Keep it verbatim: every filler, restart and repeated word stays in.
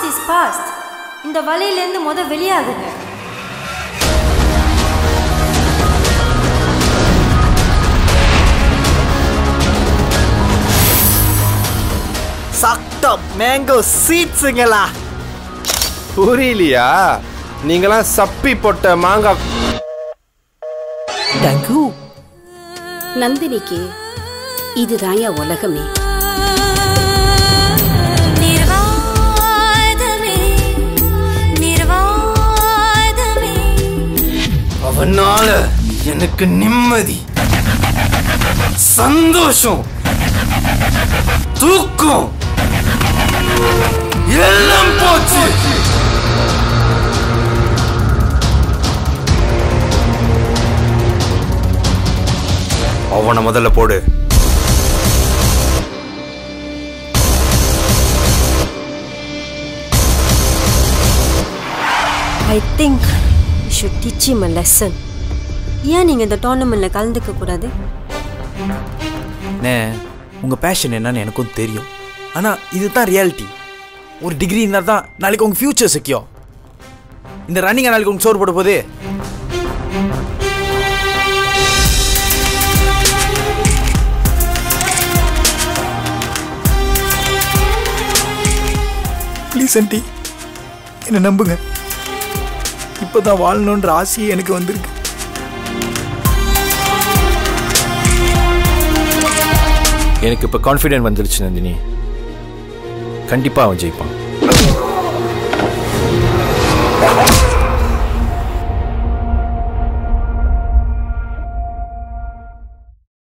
Is past. இந்த வலையிலேருந்து முத வெளியாகுங்க. சக்த mango சீட்ஸுங்களா? புரியலையா? நீங்களாம் சப்பி போட்ட மாங்காய். டகு நந்தினிக்கு இதுதான் என் உலகமே. அவனால எனக்கு நிம்மதி, சந்தோஷம், தூக்கம் எல்லாம் போச்சு. அவனை முதல்ல போடு. I think you should teach him a lesson. ஏன் நீங்க இந்த டோர்னமெண்ட்ல கலந்துக்க கூடாது? நே, உங்க பேஷன் என்னன்னு எனக்கும் தெரியும். ஆனா இதுதான் ரியாலிட்டி. ஒரு டிகிரி இருந்தால் தான் நாளைக்கு உங்க ஃபியூச்சர் செக்யூர். இந்த ரன்னிங் நாளைக்கு உங்க சோறு போட போதே. ப்ளீஸ் ஆண்டி, என்னை நம்புங்க. இப்போதான் வாழணுன்ற ஆசையே எனக்கு வந்திருக்கு. எனக்கு இப்போ கான்ஃபிடென்ட் வந்துடுச்சு நந்தினி. கண்டிப்பாக அவன் ஜெயிப்பான்.